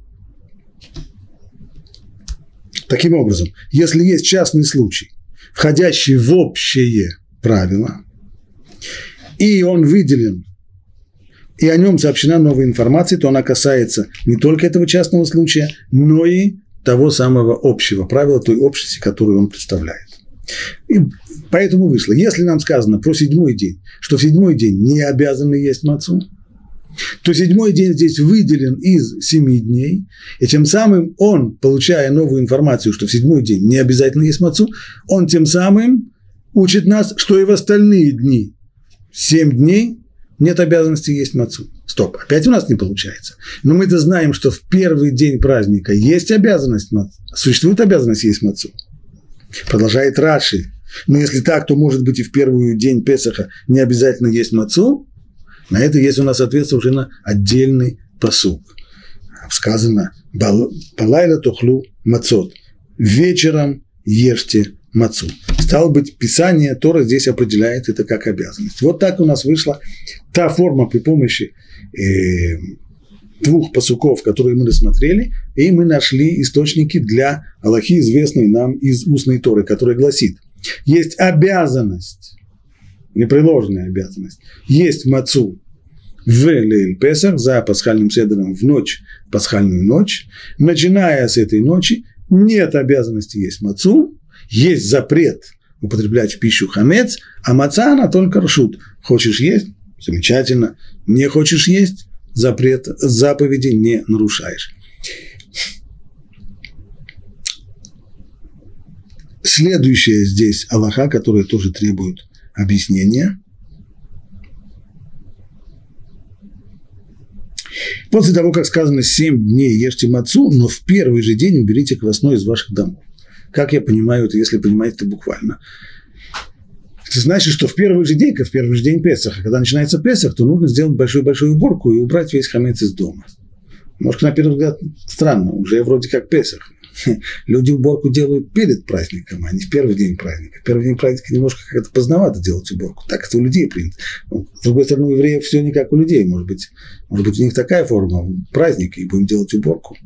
таким образом, если есть частный случай, входящий в общее правило, и он выделен, и о нем сообщена новая информация, то она касается не только этого частного случая, но и того самого общего правила, той общности, которую он представляет. И поэтому вышло. Если нам сказано про седьмой день, что в седьмой день не обязаны есть мацу, то седьмой день здесь выделен из семи дней, и тем самым он, получая новую информацию, что в седьмой день не обязательно есть мацу, он тем самым учит нас, что и в остальные дни, семь дней, нет обязанности есть мацу. Стоп, опять у нас не получается. Но мы-то знаем, что в первый день праздника есть обязанность мацу, существует обязанность есть мацу. Продолжает Раши. Но если так, то, может быть, и в первый день Песаха не обязательно есть мацу. На это есть у нас соответственно отдельный пасук. Сказано «Палайла тохлу мацот» – «Вечером ешьте мацу». Стало быть, Писание Тора здесь определяет это как обязанность. Вот так у нас вышла та форма при помощи э, двух пасуков, которые мы рассмотрели, и мы нашли источники для алахи, известной нам из устной Торы, которая гласит: есть обязанность, непреложная обязанность, есть мацу в Лейль Песах, за пасхальным седером в ночь, пасхальную ночь. Начиная с этой ночи нет обязанности есть мацу, есть запрет употреблять в пищу хамец, а маца она только ршут. Хочешь есть? Замечательно. Не хочешь есть? Запрет, заповеди не нарушаешь. Следующая здесь алаха, которая тоже требует объяснения. После того, как сказано семь дней ешьте мацу, но в первый же день уберите квасной из ваших домов. Как я понимаю это, если понимаете это буквально? Это значит, что в первый же день, как в первый же день Песаха, когда начинается Песах, то нужно сделать большую-большую уборку и убрать весь хамец из дома. Может, на первый взгляд странно, уже вроде как Песах. Люди уборку делают перед праздником, а не в первый день праздника. В первый день праздника немножко как-то поздновато делать уборку. Так это у людей принято. С другой стороны, у евреев все не как у людей. Может быть, может быть, у них такая форма праздника, и будем делать уборку.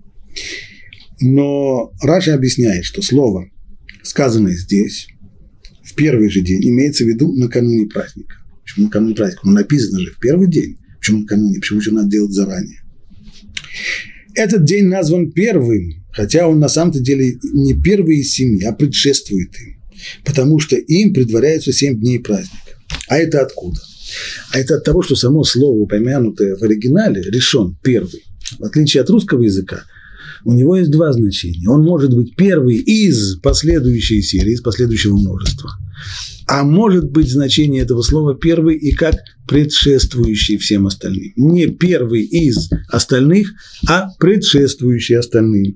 Но Раши объясняет, что слово, сказанное здесь, в первый же день, имеется в виду накануне праздника. Почему накануне праздника? Ну, написано же в первый день. Почему накануне? Почему же надо делать заранее? Этот день назван первым, хотя он на самом-то деле не первый из семи, а предшествует им. Потому что им предваряются семь дней праздника. А это откуда? А это от того, что само слово, упомянутое в оригинале, решен первый. В отличие от русского языка, у него есть два значения. Он может быть первый из последующей серии, из последующего множества. А может быть значение этого слова первый и как предшествующий всем остальным. Не первый из остальных, а предшествующий остальным.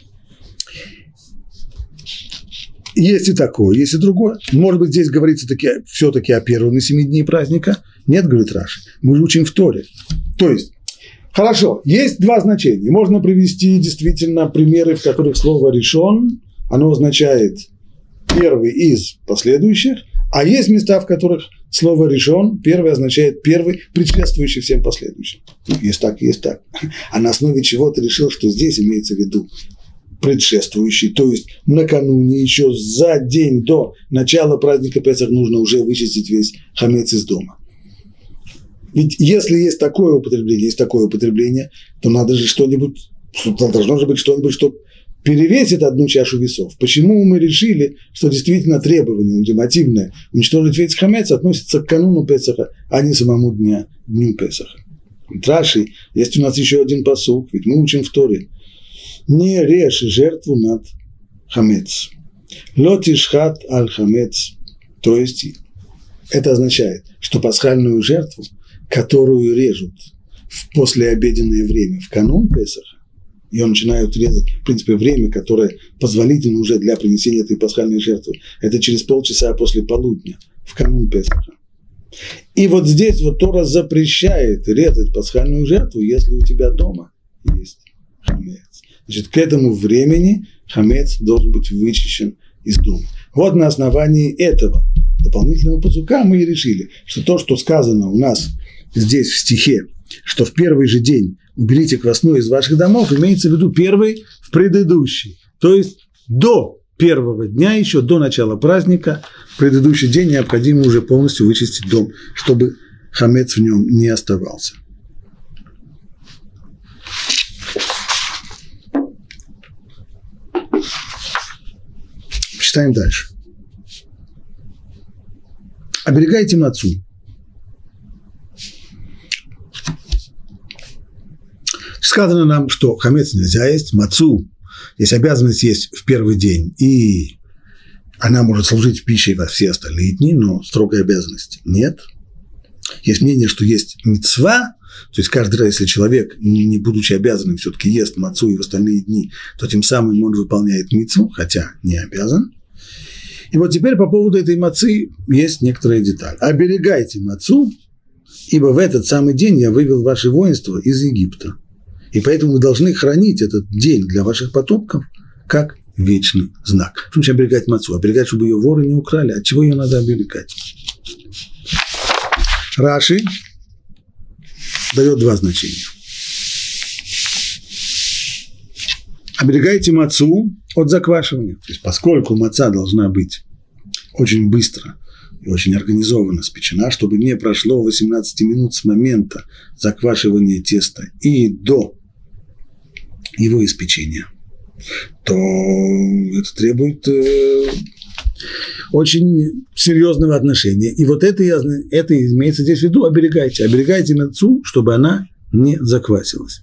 Есть и такое, есть и другое. Может быть, здесь говорится таки, все-таки о первом из семи дней праздника. Нет, говорит Раши, мы же учим в Торе. То есть, хорошо, есть два значения. Можно привести действительно примеры, в которых слово «решен», оно означает первый из последующих, а есть места, в которых слово решен, первый означает первый, предшествующий всем последующим. Есть так, есть так. А на основе чего ты решил, что здесь имеется в виду предшествующий, то есть накануне, еще за день до начала праздника Песах нужно уже вычистить весь хамец из дома. Ведь если есть такое употребление, есть такое употребление, то надо же что-нибудь, должно же быть что-нибудь, что перевесит одну чашу весов. Почему мы решили, что действительно требование ультимативное уничтожить весь хамец относится к кануну Песаха, а не самому дня, дню Песаха? Раши, есть у нас еще один пасук, ведь мы учим в Торе. Не режь жертву над хамец. Ло тишхат аль хамец. То есть это означает, что пасхальную жертву, которую режут в послеобеденное время, в канун Песаха, ее начинают резать, в принципе, время, которое позволительно уже для принесения этой пасхальной жертвы, это через полчаса после полудня, в канун Песаха. И вот здесь вот Тора запрещает резать пасхальную жертву, если у тебя дома есть хамец. Значит, к этому времени хамец должен быть вычищен из дома. Вот на основании этого дополнительного пасука мы и решили, что то, что сказано у нас здесь в стихе, что в первый же день уберите квасную из ваших домов, имеется в виду первый в предыдущий. То есть до первого дня, еще до начала праздника, в предыдущий день необходимо уже полностью вычистить дом, чтобы хамец в нем не оставался. Читаем дальше. Оберегайте мацу. Сказано нам, что хамец нельзя есть, мацу есть обязанность есть в первый день, и она может служить пищей во все остальные дни, но строгой обязанности нет. Есть мнение, что есть мицва, то есть каждый раз, если человек, не будучи обязанным, все-таки ест мацу и в остальные дни, то тем самым он выполняет мицву, хотя не обязан. И вот теперь по поводу этой мацы есть некоторые детали. Оберегайте мацу, ибо в этот самый день я вывел ваше воинство из Египта. И поэтому вы должны хранить этот день для ваших потомков как вечный знак. Что значит оберегать мацу? Оберегать, чтобы ее воры не украли. От чего ее надо оберегать? Раши дает два значения. Оберегайте мацу от заквашивания. То есть, поскольку маца должна быть очень быстро и очень организованно спечена, чтобы не прошло восемнадцать минут с момента заквашивания теста и до его испечения, то это требует э, очень серьезного отношения. И вот это, это имеется здесь в виду. Оберегайте. Оберегайте мацу, чтобы она не заквасилась.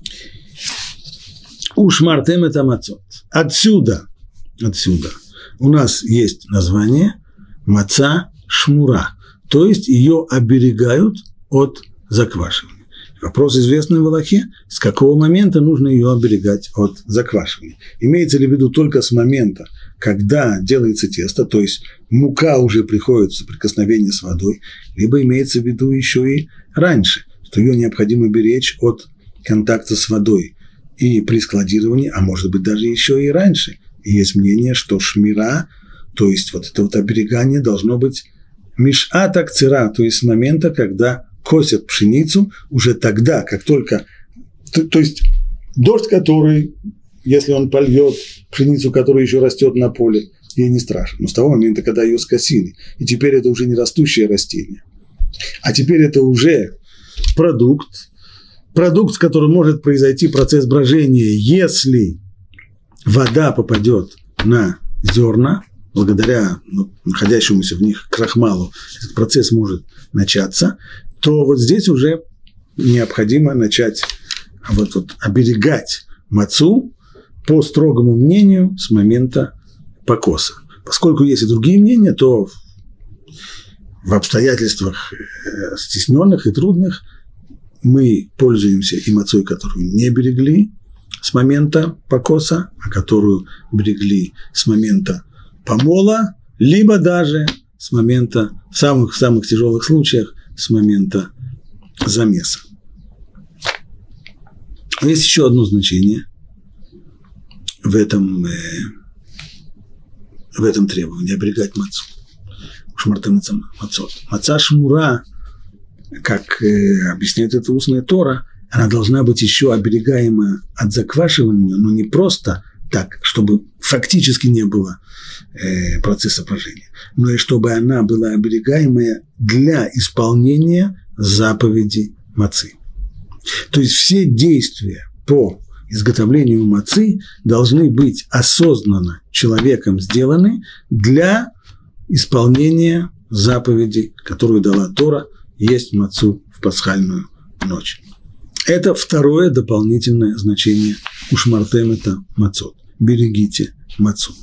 Ушмартем это мацот. Отсюда, отсюда у нас есть название маца шмура, то есть ее оберегают от заквашивания. Вопрос известный в Алахе, с какого момента нужно ее оберегать от заквашивания. Имеется ли в виду только с момента, когда делается тесто, то есть мука уже приходит в соприкосновение с водой, либо имеется в виду еще и раньше, что ее необходимо беречь от контакта с водой и при складировании, а может быть даже еще и раньше. И есть мнение, что шмира, то есть вот это вот оберегание должно быть мишата кцира, то есть с момента, когда косят пшеницу, уже тогда, как только, то, то есть дождь, который, если он польет пшеницу, которая еще растет на поле, ей не страшно. Но с того момента, когда ее скосили, и теперь это уже не растущее растение, а теперь это уже продукт, продукт, с которым может произойти процесс брожения, если вода попадет на зерна, благодаря ну, находящемуся в них крахмалу, этот процесс может начаться, то вот здесь уже необходимо начать вот, вот, оберегать мацу по строгому мнению с момента покоса. Поскольку есть и другие мнения, то в обстоятельствах стесненных и трудных мы пользуемся и мацой, которую не берегли с момента покоса, а которую берегли с момента помола, либо даже с момента, в самых, в самых тяжелых случаях, с момента замеса. Есть еще одно значение в этом, э, в этом требовании – оберегать мацу. ушмартем эта мацот. Маца шмура, как э, объясняет это устная Тора, она должна быть еще оберегаема от заквашивания, но не просто так, чтобы фактически не было э, процесса брожения, но и чтобы она была оберегаемая для исполнения заповеди мацы. То есть все действия по изготовлению мацы должны быть осознанно человеком сделаны для исполнения заповеди, которую дала Тора, есть мацу в пасхальную ночь. Это второе дополнительное значение ушмартем эта мацот. Берегите мацу.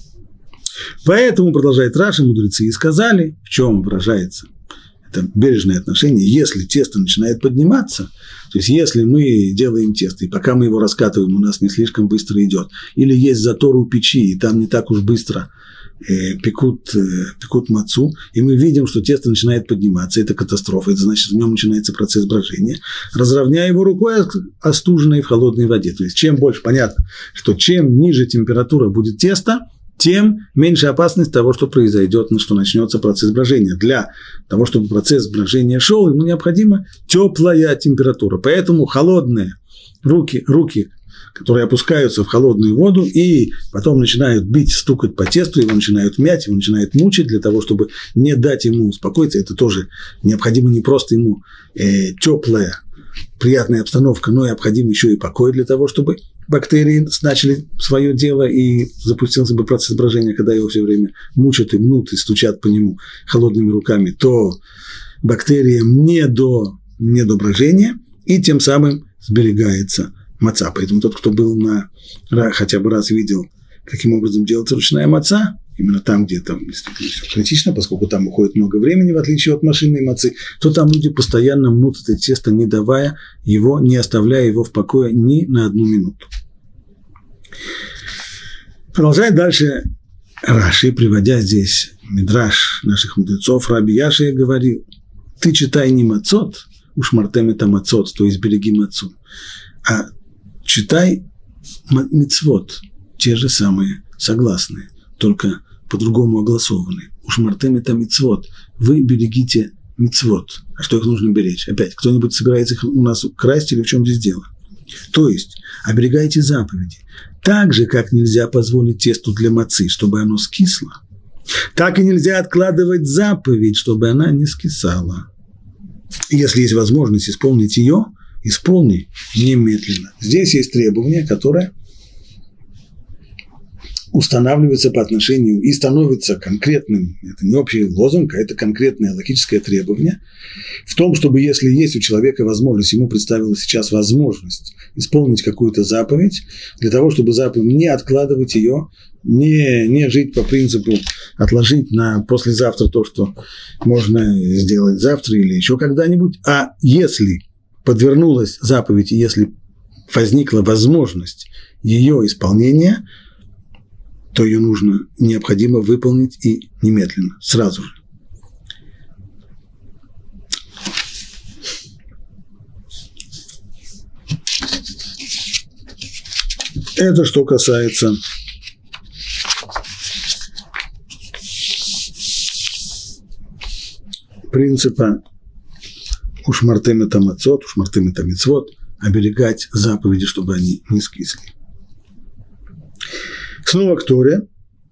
Поэтому, продолжает Раши, мудрецы и сказали, в чем выражается это бережное отношение, если тесто начинает подниматься, то есть если мы делаем тесто, и пока мы его раскатываем, у нас не слишком быстро идет, или есть затор у печи, и там не так уж быстро э, пекут, э, пекут мацу, и мы видим, что тесто начинает подниматься, это катастрофа, это значит, в нем начинается процесс брожения, разровняя его рукой остуженной в холодной воде. То есть чем больше, понятно, что чем ниже температура будет теста, тем меньше опасность того, что произойдет, что начнется процесс брожения. Для того, чтобы процесс брожения шел, ему необходима теплая температура. Поэтому холодные руки, руки, которые опускаются в холодную воду и потом начинают бить, стукать по тесту, его начинают мять, его начинают мучить для того, чтобы не дать ему успокоиться. Это тоже необходимо не просто ему э, теплая, приятная обстановка, но необходим еще и покой для того, чтобы бактерии начали свое дело и запустился бы процесс брожения, когда его все время мучат и мнут и стучат по нему холодными руками, то бактериям не до, не до брожения, и тем самым сберегается маца. Поэтому тот, кто был на, хотя бы раз видел, каким образом делается ручная маца, именно там, где там действительно все критично, поскольку там уходит много времени, в отличие от машинной мацы, то там люди постоянно мнут это тесто, не давая его, не оставляя его в покое ни на одну минуту. Продолжает дальше Раши, приводя здесь мидраш наших мудрецов, Раби Яшия говорил: ты читай не мацот, ушмартем эта мацот, то есть береги мацу, а читай мицвот, те же самые согласные, только по-другому огласованы. Ушмартем эта мицвот, вы берегите мицвот. А что их нужно беречь? Опять, кто-нибудь собирается их у нас украсть или в чем здесь дело? То есть, оберегайте заповеди. Так же, как нельзя позволить тесту для мацы, чтобы оно скисло, так и нельзя откладывать заповедь, чтобы она не скисала. Если есть возможность исполнить ее, исполни немедленно. Здесь есть требование, которое устанавливается по отношению и становится конкретным, это не общий лозунг, а это конкретное логическое требование, в том, чтобы если есть у человека возможность, ему представилась сейчас возможность исполнить какую-то заповедь, для того, чтобы заповедь не откладывать ее, не, не жить по принципу отложить на послезавтра то, что можно сделать завтра или еще когда-нибудь, а если подвернулась заповедь, и если возникла возможность ее исполнения, то ее нужно, необходимо выполнить и немедленно, сразу же. Это что касается принципа ушмартем эта мацот, ушмартем эта мицвот, оберегать заповеди, чтобы они не скисли. Снова к Торе.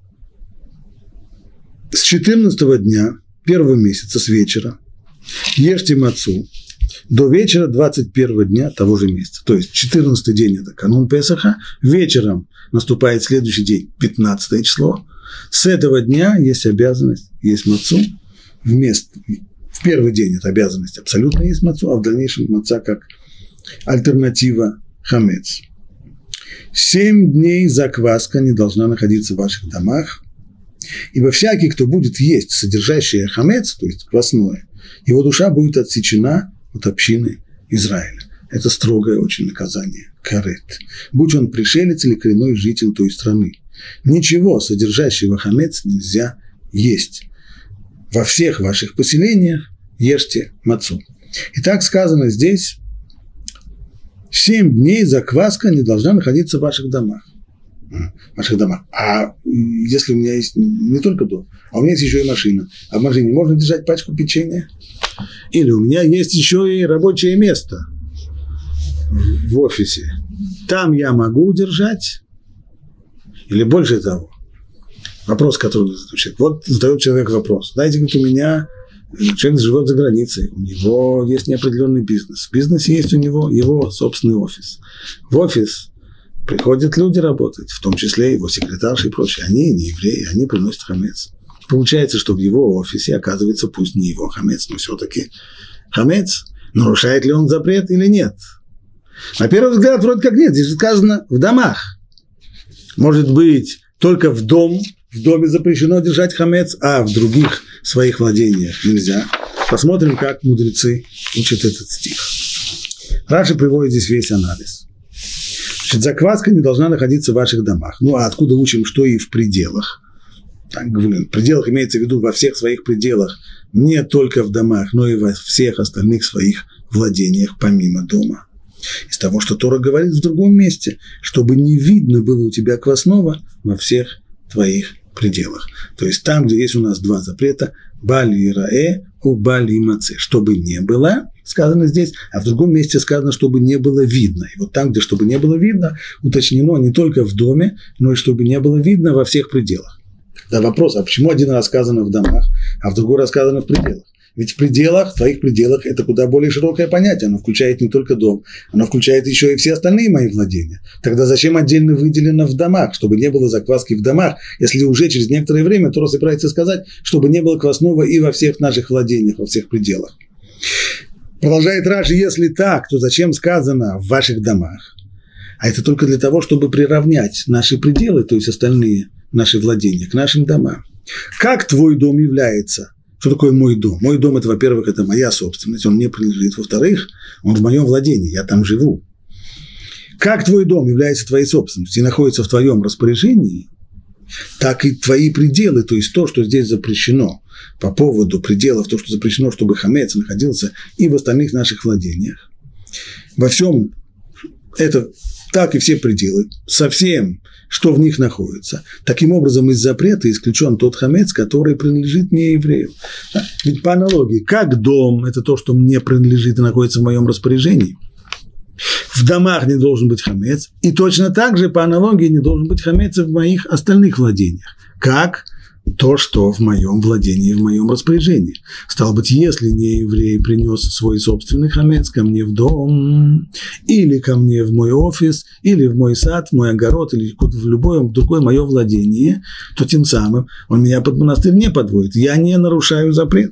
С четырнадцатого дня первого месяца, с вечера, ешьте мацу до вечера двадцать первого дня того же месяца. То есть четырнадцатый день – это канун Песаха, вечером наступает следующий день, пятнадцатое число. С этого дня есть обязанность есть мацу. Вместо, в первый день это обязанность абсолютно есть мацу, а в дальнейшем маца как альтернатива хамец. Семь дней закваска не должна находиться в ваших домах, ибо всякий, кто будет есть содержащее хамец, то есть квасное, его душа будет отсечена от общины Израиля. Это строгое очень наказание, карет. Будь он пришелец или коренной житель той страны. Ничего содержащего хамец нельзя есть. Во всех ваших поселениях ешьте мацу. И так сказано здесь: семь дней закваска не должна находиться в ваших домах. в ваших домах. А если у меня есть не только дом, а у меня есть еще и машина, а в машине можно держать пачку печенья? Или у меня есть еще и рабочее место в офисе. Там я могу держать? Или больше того? Вопрос, который звучит. Вот задает человек вопрос. Знаете, как у меня человек живет за границей, у него есть неопределенный бизнес. В бизнесе есть у него его собственный офис. В офис приходят люди работать, в том числе его секретарши и прочие. Они не евреи, они приносят хамец. Получается, что в его офисе оказывается пусть не его хамец, но все-таки хамец. Нарушает ли он запрет или нет? На первый взгляд, вроде как нет. Здесь сказано в домах. Может быть, только в дом, в доме запрещено держать хамец, а в других своих владениях нельзя. Посмотрим, как мудрецы учат этот стих. Раши приводит здесь весь анализ. Значит, закваска не должна находиться в ваших домах. Ну, а откуда учим, что и в пределах? Так, в пределах имеется в виду во всех своих пределах, не только в домах, но и во всех остальных своих владениях, помимо дома. Из того, что Тора говорит в другом месте, чтобы не видно было у тебя квасного во всех твоих пределах. То есть там, где есть у нас два запрета, бали раэ у бали маце, чтобы не было, сказано здесь, а в другом месте сказано, чтобы не было видно. И вот там, где чтобы не было видно, уточнено не только в доме, но и чтобы не было видно во всех пределах. Да, вопрос, а почему один раз сказано в домах, а в другой раз сказано в пределах? Ведь в пределах, в твоих пределах, это куда более широкое понятие. Оно включает не только дом, оно включает еще и все остальные мои владения. Тогда зачем отдельно выделено в домах, чтобы не было закваски в домах, если уже через некоторое время Тора собирается сказать, чтобы не было квасного и во всех наших владениях, во всех пределах. Продолжает Раши, если так, то зачем сказано в ваших домах? А это только для того, чтобы приравнять наши пределы, то есть остальные наши владения, к нашим домам. Как твой дом является? Что такое мой дом? Мой дом – это, во-первых, это моя собственность, он мне принадлежит. Во-вторых, он в моем владении, я там живу. Как твой дом является твоей собственностью и находится в твоем распоряжении, так и твои пределы, то есть то, что здесь запрещено по поводу пределов, то, что запрещено, чтобы хамец находился и в остальных наших владениях. Во всем это так и все пределы, со всем, что в них находится. Таким образом, из запрета исключен тот хамец, который принадлежит не еврею. Ведь по аналогии, как дом – это то, что мне принадлежит и находится в моем распоряжении, в домах не должен быть хамец, и точно так же, по аналогии, не должен быть хамец в моих остальных владениях. Как? То, что в моем владении, в моем распоряжении. Стало быть, если не еврей принес свой собственный хамец ко мне в дом, или ко мне в мой офис, или в мой сад, в мой огород, или в любое другое мое владение, то тем самым он меня под монастырь не подводит. Я не нарушаю запрет.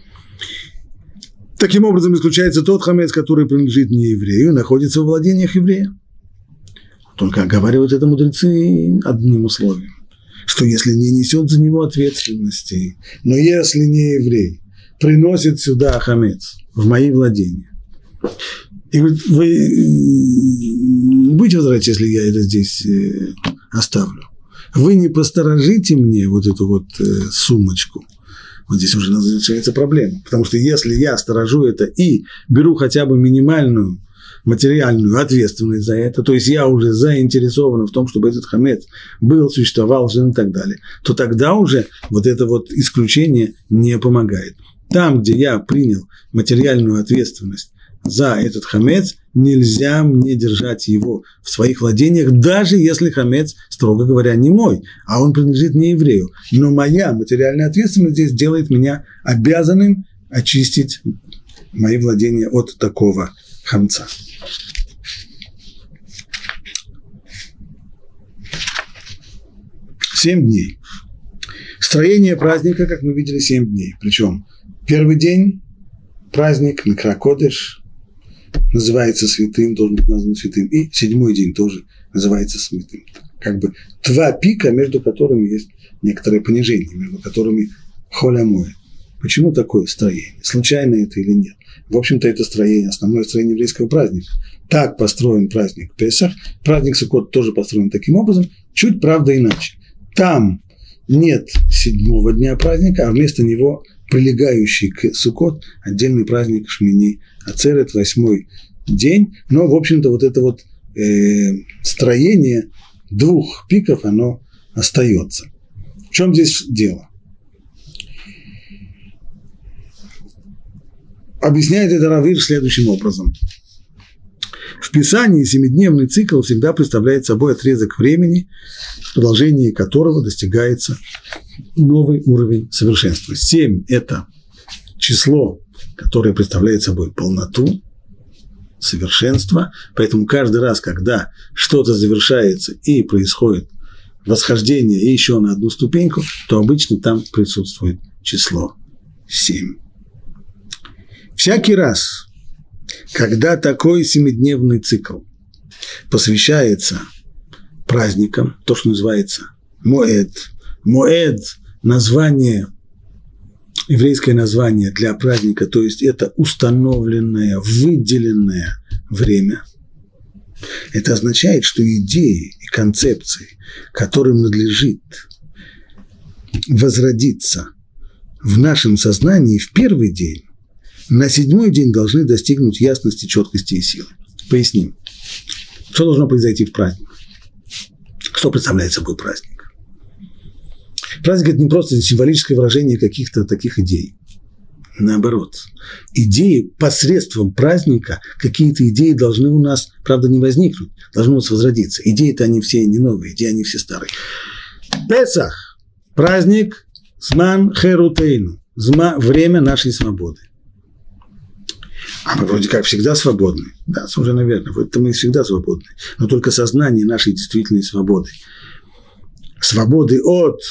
Таким образом, исключается тот хамец, который принадлежит не еврею, находится в владениях еврея. Только оговаривают это мудрецы одним условием, что если не несет за него ответственности, но если не еврей приносит сюда хамец в мои владения, и говорит, вы не будете возвращать, если я это здесь оставлю, вы не посторожите мне вот эту вот сумочку. Вот здесь уже начинается проблема, потому что если я сторожу это и беру хотя бы минимальную материальную ответственность за это, то есть я уже заинтересован в том, чтобы этот хамец был, существовал, жил и так далее, то тогда уже вот это вот исключение не помогает. Там, где я принял материальную ответственность за этот хамец, нельзя мне держать его в своих владениях, даже если хамец, строго говоря, не мой, а он принадлежит не еврею. Но моя материальная ответственность здесь делает меня обязанным очистить мои владения от такого хамца. Семь дней. Строение праздника, как мы видели, семь дней. Причем первый день праздник Микра Кодеш называется святым, должен быть назван святым, и седьмой день тоже называется святым. Как бы два пика, между которыми есть некоторое понижение, между которыми холя моет. Почему такое строение? Случайно это или нет? В общем-то, это строение, основное строение еврейского праздника. Так построен праздник Песах. Праздник Суккот тоже построен таким образом, чуть, правда, иначе. Там нет седьмого дня праздника, а вместо него прилегающий к Суккот отдельный праздник Шмини Ацерет, восьмой день. Но, в общем-то, вот это вот э, строение двух пиков оно остается. В чем здесь дело? Объясняет это Рав Ирш следующим образом. В Писании семидневный цикл всегда представляет собой отрезок времени, в продолжении которого достигается новый уровень совершенства. Семь – это число, которое представляет собой полноту, совершенство, поэтому каждый раз, когда что-то завершается и происходит восхождение и еще на одну ступеньку, то обычно там присутствует число семь. Всякий раз, когда такой семидневный цикл посвящается праздникам, то, что называется Моэд, Моэд – название, еврейское название для праздника, то есть это установленное, выделенное время. Это означает, что идеи и концепции, которым надлежит возродиться в нашем сознании в первый день, на седьмой день должны достигнуть ясности, четкости и силы. Поясним. Что должно произойти в праздник? Что представляет собой праздник? Праздник – это не просто символическое выражение каких-то таких идей. Наоборот. Идеи посредством праздника, какие-то идеи должны у нас, правда, не возникнуть, должны у нас возродиться. Идеи-то они все не новые, идеи они все старые. Песах – праздник Зман Херутейну, время нашей свободы. А мы вроде как всегда свободны. Да, совершенно верно. Это мы всегда свободны. Но только сознание нашей действительной свободы. Свободы от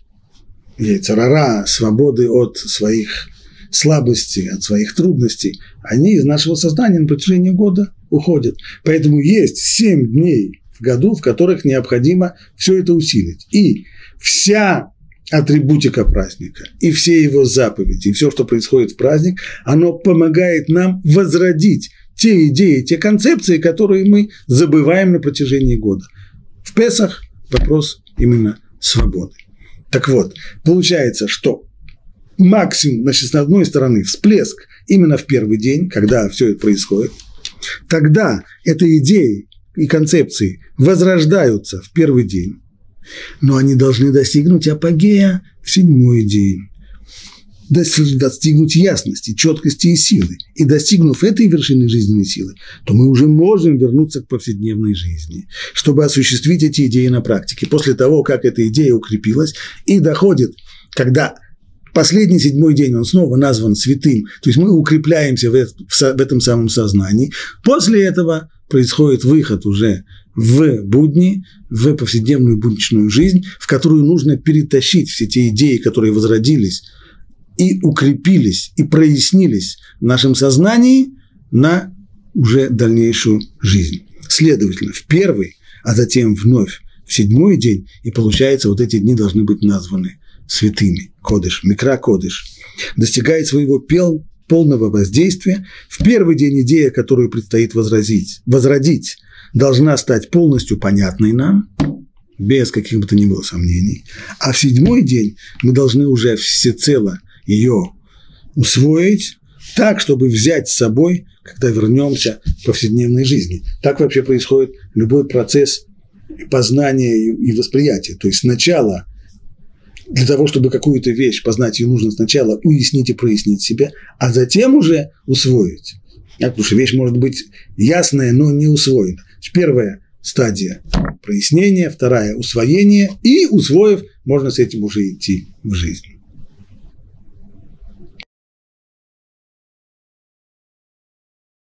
яйцерара, свободы от своих слабостей, от своих трудностей, они из нашего сознания на протяжении года уходят. Поэтому есть семь дней в году, в которых необходимо все это усилить. И вся атрибутика праздника, и все его заповеди, и все, что происходит в праздник, оно помогает нам возродить те идеи, те концепции, которые мы забываем на протяжении года. В Песах вопрос именно свободы. Так вот, получается, что максимум, значит, с одной стороны, всплеск именно в первый день, когда все это происходит, тогда эти идеи и концепции возрождаются в первый день, но они должны достигнуть апогея в седьмой день, достигнуть ясности, четкости и силы. И достигнув этой вершины жизненной силы, то мы уже можем вернуться к повседневной жизни, чтобы осуществить эти идеи на практике. После того, как эта идея укрепилась и доходит, когда последний седьмой день, он снова назван святым, то есть мы укрепляемся в этом самом сознании, после этого происходит выход уже в будни, в повседневную будничную жизнь, в которую нужно перетащить все те идеи, которые возродились и укрепились, и прояснились в нашем сознании на уже дальнейшую жизнь. Следовательно, в первый, а затем вновь в седьмой день, и получается, вот эти дни должны быть названы святыми. Кодыш, микра кодыш. Достигает своего пел, полного воздействия. В первый день идея, которую предстоит возразить, возродить, должна стать полностью понятной нам, без каких бы то ни было сомнений. А в седьмой день мы должны уже всецело ее усвоить так, чтобы взять с собой, когда вернемся к повседневной жизни. Так вообще происходит любой процесс познания и восприятия. То есть сначала для того, чтобы какую-то вещь познать, ее нужно сначала уяснить и прояснить себе, а затем уже усвоить. Потому что вещь может быть ясная, но не усвоена. Первая стадия – прояснение, вторая – усвоение, и, усвоив, можно с этим уже идти в жизнь.